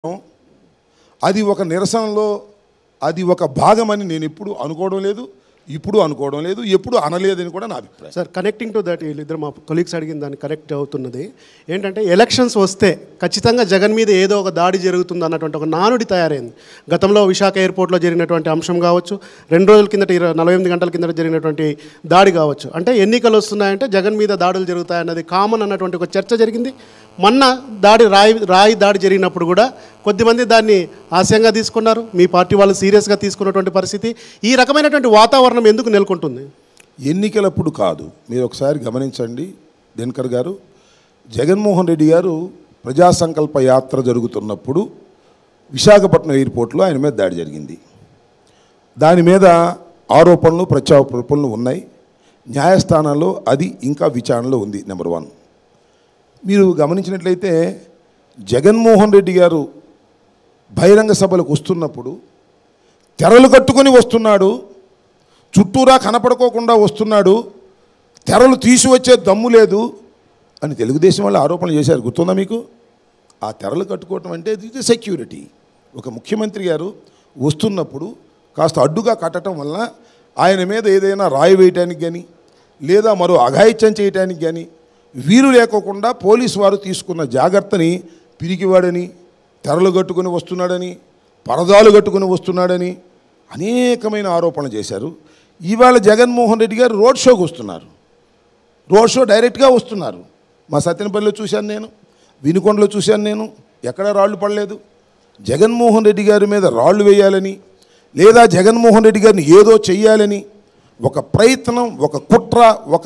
అది ఒక నిరసనలో అది ఒక భాగమని నేను ఎప్పుడు అనుకోవడం లేదు, ఇప్పుడు అనుకోవడం లేదు, ఎప్పుడు అనలేదని కూడా నా అభిప్రాయం. సార్, కనెక్టింగ్ టు దట్ వీళ్ళిద్దరు మా కొలీగ్స్ అడిగిన దాన్ని కనెక్ట్ అవుతున్నది ఏంటంటే, ఎలక్షన్స్ వస్తే ఖచ్చితంగా జగన్ మీద ఏదో ఒక దాడి జరుగుతుంది అన్నటువంటి ఒక నానుడి తయారైంది. గతంలో విశాఖ ఎయిర్పోర్ట్లో జరిగినటువంటి అంశం కావచ్చు, 2 రోజుల కిందట 48 గంటల కిందట జరిగినటువంటి దాడి కావచ్చు. అంటే ఎన్నికలు వస్తున్నాయంటే జగన్ మీద దాడులు జరుగుతాయన్నది కామన్ అన్నటువంటి ఒక చర్చ జరిగింది. మొన్న రాయి దాడి జరిగినప్పుడు కూడా కొద్దిమంది దాన్ని హాస్యంగా తీసుకున్నారు. మీ పార్టీ వాళ్ళు సీరియస్గా తీసుకున్నటువంటి పరిస్థితి. ఈ రకమైనటువంటి వాతావరణం ఎందుకు నెలకొంటుంది? ఎన్నికలప్పుడు కాదు, మీరు ఒకసారి గమనించండి దినకర్ గారు. జగన్మోహన్ రెడ్డి గారు ప్రజా సంకల్ప యాత్ర జరుగుతున్నప్పుడు విశాఖపట్నం ఎయిర్పోర్ట్లో ఆయన మీద దాడి జరిగింది. దాని మీద ఆరోపణలు ప్రత్యారోపణలు ఉన్నాయి. న్యాయస్థానాల్లో అది ఇంకా విచారణలో ఉంది. నెంబర్ 1. మీరు గమనించినట్లయితే జగన్మోహన్ రెడ్డి గారు బహిరంగ సభలకు వస్తున్నప్పుడు తెరలు కట్టుకొని వస్తున్నాడు, చుట్టూరా కనపడుకోకుండా వస్తున్నాడు, తెరలు తీసువచ్చే దమ్ము లేదు అని తెలుగుదేశం వాళ్ళు ఆరోపణలు చేశారు. గుర్తుందా మీకు? ఆ తెరలు కట్టుకోవటం అంటే ఇది సెక్యూరిటీ. ఒక ముఖ్యమంత్రి గారు వస్తున్నప్పుడు కాస్త అడ్డుగా కట్టడం వల్ల ఆయన మీద ఏదైనా రాయి వేయటానికి కానీ లేదా మరో అఘాయిత్యం చేయటానికి కానీ వీలు లేకోకుండా పోలీసు వారు తీసుకున్న జాగ్రత్తని పిరికివాడని, తెరలు కట్టుకుని వస్తున్నాడని, పరదాలు కట్టుకుని వస్తున్నాడని అనేకమైన ఆరోపణలు చేశారు. ఇవాళ జగన్మోహన్ రెడ్డి గారు రోడ్ షోకి వస్తున్నారు. రోడ్ షో డైరెక్ట్గా వస్తున్నారు. మా సత్యనపల్లిలో చూశాను నేను, వినుకొండలో చూశాను నేను. ఎక్కడ రాళ్ళు పడలేదు. జగన్మోహన్ రెడ్డి గారి మీద రాళ్ళు వేయాలని లేదా జగన్మోహన్ రెడ్డి గారిని ఏదో చెయ్యాలని ఒక ప్రయత్నం, ఒక కుట్ర, ఒక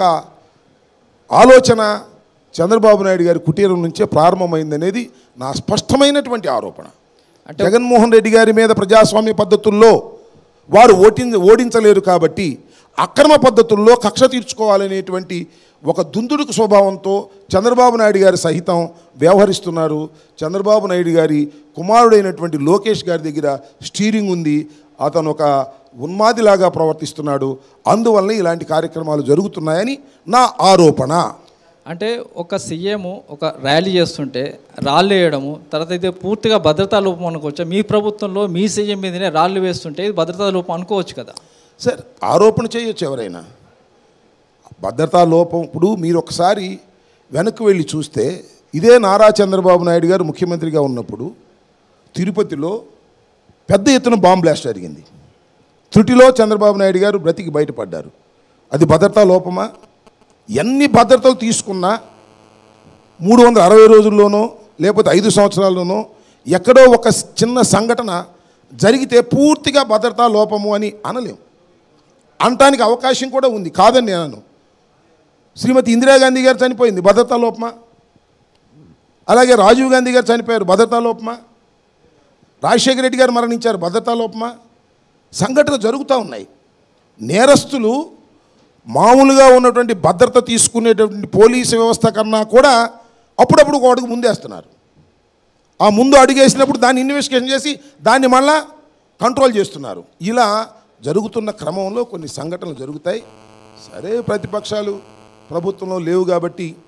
ఆలోచన చంద్రబాబు నాయుడు గారి కుటీరం నుంచే ప్రారంభమైందనేది నా స్పష్టమైనటువంటి ఆరోపణ. జగన్మోహన్ రెడ్డి గారి మీద ప్రజాస్వామ్య పద్ధతుల్లో వారు ఓడించలేరు కాబట్టి అక్రమ పద్ధతుల్లో కక్ష తీర్చుకోవాలనేటువంటి ఒక దుందుడుకు స్వభావంతో చంద్రబాబు నాయుడు గారు సహితం వ్యవహరిస్తున్నారు. చంద్రబాబు నాయుడు గారి కుమారుడైనటువంటి లోకేష్ గారి దగ్గర స్టీరింగ్ ఉంది. అతను ఒక ఉన్మాదిలాగా ప్రవర్తిస్తున్నాడు. అందువల్ల ఇలాంటి కార్యక్రమాలు జరుగుతున్నాయని నా ఆరోపణ. అంటే ఒక సీఎం ఒక ర్యాలీ చేస్తుంటే రాళ్ళు వేయడము, తర్వాత అయితే పూర్తిగా భద్రతా లోపం అనుకోవచ్చు. మీ ప్రభుత్వంలో మీ సీఎం మీదనే రాళ్ళు వేస్తుంటే ఇది భద్రతా లోపం అనుకోవచ్చు కదా సార్? ఆరోపణ చేయొచ్చు ఎవరైనా. భద్రతా లోపం ఇప్పుడు మీరు ఒకసారి వెనక్కి వెళ్ళి చూస్తే ఇదే నారా చంద్రబాబు నాయుడు గారు ముఖ్యమంత్రిగా ఉన్నప్పుడు తిరుపతిలో పెద్ద ఎత్తున బాంబ్ బ్లాస్ట్ జరిగింది. త్రుటిలో చంద్రబాబు నాయుడు గారు బ్రతికి బయటపడ్డారు. అది భద్రతా లోపమా? ఎన్ని భద్రతలు తీసుకున్నా 360 రోజుల్లోనో లేకపోతే 5 సంవత్సరాల్లోనో ఎక్కడో ఒక చిన్న సంఘటన జరిగితే పూర్తిగా భద్రతా లోపము అని అనలేం. అనటానికి అవకాశం కూడా ఉంది, కాదని నేను. శ్రీమతి ఇందిరాగాంధీ గారు చనిపోయింది, భద్రతా లోపమా? అలాగే రాజీవ్ గాంధీ గారు చనిపోయారు, భద్రతా లోపమా? రాజశేఖర రెడ్డి గారు మరణించారు, భద్రతా లోపమా? సంఘటనలు జరుగుతూ ఉన్నాయి. నేరస్తులు మామూలుగా ఉన్నటువంటి భద్రత తీసుకునేటువంటి పోలీసు వ్యవస్థ కన్నా కూడా అప్పుడప్పుడు ఒక అడుగు ముందేస్తున్నారు. ఆ ముందు అడుగేసినప్పుడు దాన్ని ఇన్వెస్టిగేషన్ చేసి దాన్ని మళ్ళా కంట్రోల్ చేస్తున్నారు. ఇలా జరుగుతున్న క్రమంలో కొన్ని సంఘటనలు జరుగుతాయి. సరే, ప్రతిపక్షాలు ప్రభుత్వంలో లేవు కాబట్టి